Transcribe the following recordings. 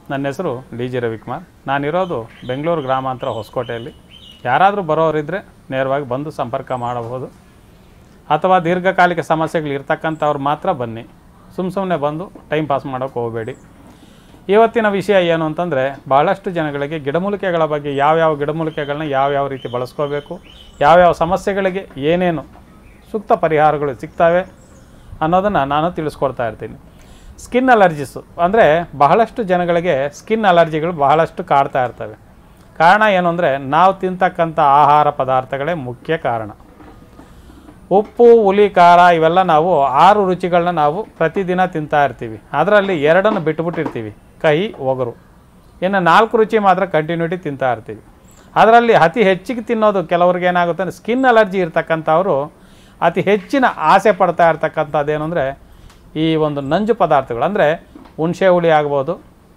ನನ್ನ ಹೆಸರು ಡಿ.ಜಿ. ರವಿಕುಮಾರ್. ನಾನಿರೋದು ಬೆಂಗಳೂರು ಗ್ರಾಮಾಂತರ ಹೊಸಕೋಟೆಯಲ್ಲಿ. ಯಾರಾದರೂ ಬರೋರಿದ್ದರೆ ನೇರವಾಗಿ ಬಂದು ಸಂಪರ್ಕ ಮಾಡಬಹುದು, ಅಥವಾ ದೀರ್ಘಕಾಲಿಕ ಸಮಸ್ಯೆಗಳು ಇರ್ತಕ್ಕಂಥವ್ರು ಮಾತ್ರ ಬನ್ನಿ. ಸುಮ್ಮನೆ ಬಂದು ಟೈಮ್ ಪಾಸ್ ಮಾಡೋಕ್ಕೆ ಹೋಗಬೇಡಿ. ಇವತ್ತಿನ ವಿಷಯ ಏನು ಅಂತಂದರೆ, ಭಾಳಷ್ಟು ಜನಗಳಿಗೆ ಗಿಡಮೂಲಿಕೆಗಳ ಬಗ್ಗೆ ಯಾವ್ಯಾವ ಗಿಡಮೂಲಿಕೆಗಳನ್ನ ಯಾವ್ಯಾವ ರೀತಿ ಬಳಸ್ಕೋಬೇಕು, ಯಾವ್ಯಾವ ಸಮಸ್ಯೆಗಳಿಗೆ ಏನೇನು ಸೂಕ್ತ ಪರಿಹಾರಗಳು ಸಿಗ್ತವೆ ಅನ್ನೋದನ್ನು ನಾನು ತಿಳಿಸ್ಕೊಡ್ತಾ ಇರ್ತೀನಿ. ಸ್ಕಿನ್ ಅಲರ್ಜಿಸು ಅಂದರೆ ಬಹಳಷ್ಟು ಜನಗಳಿಗೆ ಸ್ಕಿನ್ ಅಲರ್ಜಿಗಳು ಬಹಳಷ್ಟು ಕಾಡ್ತಾ ಇರ್ತವೆ. ಕಾರಣ ಏನು ಅಂದರೆ, ನಾವು ತಿಂತಕ್ಕಂಥ ಆಹಾರ ಪದಾರ್ಥಗಳೇ ಮುಖ್ಯ ಕಾರಣ. ಉಪ್ಪು, ಹುಳಿ, ಖಾರ ಇವೆಲ್ಲ ನಾವು 6 ರುಚಿಗಳನ್ನ ನಾವು ಪ್ರತಿದಿನ ತಿಂತಾ ಇರ್ತೀವಿ. ಅದರಲ್ಲಿ 2 ಬಿಟ್ಟುಬಿಟ್ಟಿರ್ತೀವಿ, ಕಹಿ, ಒಗರು. ಇನ್ನು 4 ರುಚಿ ಮಾತ್ರ ಕಂಟಿನ್ಯೂಟಿ ತಿಂತಾ ಇರ್ತೀವಿ. ಅದರಲ್ಲಿ ಅತಿ ಹೆಚ್ಚಿಗೆ ತಿನ್ನೋದು ಕೆಲವ್ರಿಗೆ ಏನಾಗುತ್ತೆ ಅಂದರೆ, ಸ್ಕಿನ್ ಅಲರ್ಜಿ ಇರ್ತಕ್ಕಂಥವರು ಅತಿ ಹೆಚ್ಚಿನ ಆಸೆ ಪಡ್ತಾ ಇರ್ತಕ್ಕಂಥದ್ದೇನು ಅಂದರೆ ಈ ಒಂದು ನಂಜು ಪದಾರ್ಥಗಳು. ಅಂದರೆ ಹುಣಸೆ ಹುಳಿ ಆಗ್ಬೋದು,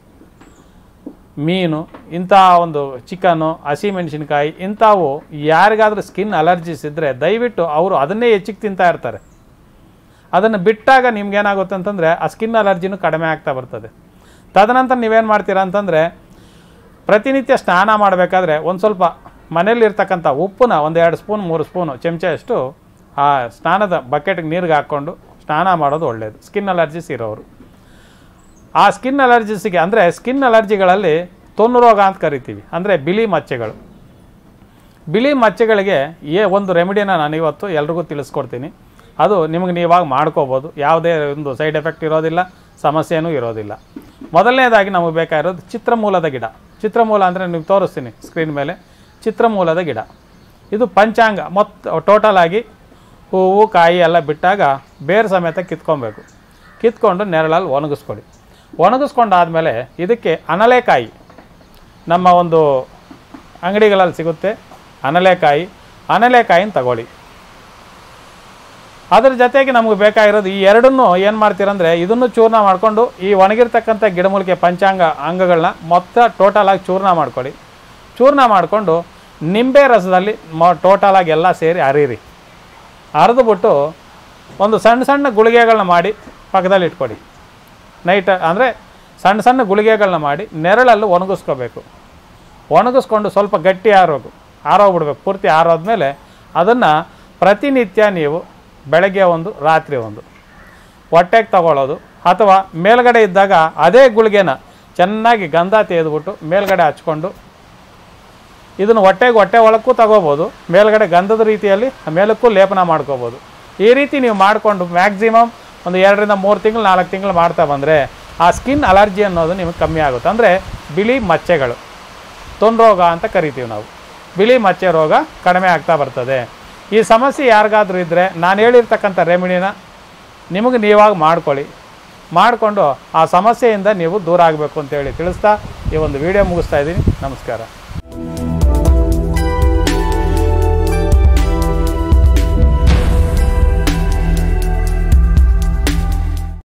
ಮೀನು, ಇಂಥ ಒಂದು ಚಿಕನ್ನು, ಹಸಿಮೆಣಸಿನ್ಕಾಯಿ, ಇಂಥವು ಯಾರಿಗಾದರೂ ಸ್ಕಿನ್ ಅಲರ್ಜಿಸ್ ಇದ್ದರೆ ದಯವಿಟ್ಟು ಅವರು ಅದನ್ನೇ ಹೆಚ್ಚಿಗೆ ತಿಂತಾ ಇರ್ತಾರೆ. ಅದನ್ನು ಬಿಟ್ಟಾಗ ನಿಮ್ಗೇನಾಗುತ್ತೆ ಅಂತಂದರೆ ಆ ಸ್ಕಿನ್ ಅಲರ್ಜಿನೂ ಕಡಿಮೆ ಆಗ್ತಾ ಬರ್ತದೆ. ತದನಂತರ ನೀವೇನು ಮಾಡ್ತೀರಾ ಅಂತಂದರೆ, ಪ್ರತಿನಿತ್ಯ ಸ್ನಾನ ಮಾಡಬೇಕಾದ್ರೆ ಒಂದು ಸ್ವಲ್ಪ ಮನೇಲಿರ್ತಕ್ಕಂಥ ಉಪ್ಪನ್ನ 1-2 ಸ್ಪೂನ್ 3 ಸ್ಪೂನು ಚಮಚಷ್ಟು ಆ ಸ್ನಾನದ ಬಕೆಟ್ಗೆ ನೀರಿಗೆ ಹಾಕ್ಕೊಂಡು ಸ್ನಾನ ಮಾಡೋದು ಒಳ್ಳೆಯದು, ಸ್ಕಿನ್ ಅಲರ್ಜಿಸ್ ಇರೋರು. ಆ ಸ್ಕಿನ್ ಅಲರ್ಜಿಸಿಗೆ ಅಂದರೆ ಸ್ಕಿನ್ ಅಲರ್ಜಿಗಳಲ್ಲಿ ತೊನ್ನು ರೋಗ ಅಂತ ಕರಿತೀವಿ, ಅಂದರೆ ಬಿಳಿ ಮಚ್ಚೆಗಳು. ಬಿಳಿ ಮಚ್ಚೆಗಳಿಗೆ ಒಂದು ರೆಮಿಡಿನ ನಾನು ಇವತ್ತು ಎಲ್ರಿಗೂ ತಿಳಿಸ್ಕೊಡ್ತೀನಿ. ಅದು ನಿಮಗೆ ನೀವಾಗ ಮಾಡ್ಕೋಬೋದು, ಯಾವುದೇ ಒಂದು ಸೈಡ್ ಎಫೆಕ್ಟ್ ಇರೋದಿಲ್ಲ, ಸಮಸ್ಯೆನೂ ಇರೋದಿಲ್ಲ. ಮೊದಲನೇದಾಗಿ ನಮಗೆ ಬೇಕಾಗಿರೋದು ಚಿತ್ರಮೂಲದ ಗಿಡ. ಚಿತ್ರಮೂಲ ಅಂದರೆ ನೀವು ತೋರಿಸ್ತೀನಿ ಸ್ಕ್ರೀನ್ ಮೇಲೆ. ಚಿತ್ರಮೂಲದ ಗಿಡ ಇದು ಪಂಚಾಂಗ ಟೋಟಲ್ ಆಗಿ ಹೂವು, ಕಾಯಿ ಎಲ್ಲ ಬಿಟ್ಟಾಗ ಬೇರು ಸಮೇತ ಕಿತ್ಕೊಬೇಕು. ಕಿತ್ಕೊಂಡು ನೆರಳಲ್ಲಿ ಒಣಗಿಸ್ಕೊಡಿ. ಒಣಗಿಸ್ಕೊಂಡಾದಮೇಲೆ ಇದಕ್ಕೆ ಅನಲೆಕಾಯಿ, ನಮ್ಮ ಒಂದು ಅಂಗಡಿಗಳಲ್ಲಿ ಸಿಗುತ್ತೆ ಅನಲೆಕಾಯಿನ ತಗೊಳ್ಳಿ. ಅದ್ರ ಜೊತೆಗೆ ನಮಗೆ ಬೇಕಾಗಿರೋದು ಈ ಎರಡನ್ನೂ ಏನು ಮಾಡ್ತೀರಂದರೆ, ಇದನ್ನು ಚೂರ್ಣ ಮಾಡಿಕೊಂಡು ಈ ಒಣಗಿರ್ತಕ್ಕಂಥ ಗಿಡಮೂಲಿಕೆ ಪಂಚಾಂಗ ಅಂಗಗಳನ್ನ ಟೋಟಲಾಗಿ ಚೂರ್ಣ ಮಾಡ್ಕೊಳ್ಳಿ. ಚೂರ್ಣ ಮಾಡಿಕೊಂಡು ನಿಂಬೆ ರಸದಲ್ಲಿ ಟೋಟಲಾಗಿ ಎಲ್ಲ ಸೇರಿ ಅರಿರಿ. ಅರೆದುಬಿಟ್ಟು ಒಂದು ಸಣ್ಣ ಗುಳಿಗೆಗಳನ್ನ ಮಾಡಿ ಪಕ್ಕದಲ್ಲಿ ಇಟ್ಕೊಡಿ. ನೈಟ್ ಅಂದರೆ ಸಣ್ಣ ಗುಳಿಗೆಗಳನ್ನ ಮಾಡಿ ನೆರಳಲ್ಲಿ ಒಣಗಿಸ್ಕೋಬೇಕು. ಒಣಗಿಸ್ಕೊಂಡು ಸ್ವಲ್ಪ ಗಟ್ಟಿ ಆರೋಗ್ಬಿಡ್ಬೇಕು. ಪೂರ್ತಿ ಆರೋದ್ಮೇಲೆ ಅದನ್ನು ಪ್ರತಿನಿತ್ಯ ನೀವು ಬೆಳಗ್ಗೆ 1, ರಾತ್ರಿ 1 ಹೊಟ್ಟೆಗೆ ತಗೊಳ್ಳೋದು, ಅಥವಾ ಮೇಲ್ಗಡೆ ಇದ್ದಾಗ ಅದೇ ಗುಳಿಗೆನ ಚೆನ್ನಾಗಿ ಗಂಧ ತೆಗೆದುಬಿಟ್ಟು ಮೇಲ್ಗಡೆ ಹಚ್ಕೊಂಡು ಇದನ್ನು ಹೊಟ್ಟೆ ಒಳಕ್ಕೂ ತಗೋಬೋದು, ಮೇಲ್ಗಡೆ ಗಂಧದ ರೀತಿಯಲ್ಲಿ ಮೇಲಕ್ಕೂ ಲೇಪನ ಮಾಡ್ಕೋಬೋದು. ಈ ರೀತಿ ನೀವು ಮಾಡಿಕೊಂಡು ಮ್ಯಾಕ್ಸಿಮಮ್ ಒಂದು 2-3 ತಿಂಗಳು 4 ತಿಂಗಳು ಮಾಡ್ತಾ ಬಂದರೆ ಆ ಸ್ಕಿನ್ ಅಲರ್ಜಿ ಅನ್ನೋದು ನಿಮಗೆ ಕಮ್ಮಿ ಆಗುತ್ತೆ. ಅಂದರೆ ಬಿಳಿ ಮಚ್ಚೆಗಳು, ತೊನ್ನು ರೋಗ ಅಂತ ಕರಿತೀವಿ ನಾವು, ಬಿಳಿ ಮಚ್ಚೆ ರೋಗ ಕಡಿಮೆ ಆಗ್ತಾ ಬರ್ತದೆ. ಈ ಸಮಸ್ಯೆ ಯಾರಿಗಾದ್ರೂ ಇದ್ದರೆ ನಾನು ಹೇಳಿರ್ತಕ್ಕಂಥ ರೆಮಿಡಿನ ನಿಮಗೆ ನೀವಾಗ ಮಾಡಿಕೊಂಡು ಆ ಸಮಸ್ಯೆಯಿಂದ ನೀವು ದೂರ ಆಗಬೇಕು ಅಂತೇಳಿ ತಿಳಿಸ್ತಾ ಈ ಒಂದು ವಿಡಿಯೋ ಮುಗಿಸ್ತಾ ಇದ್ದೀನಿ. ನಮಸ್ಕಾರ.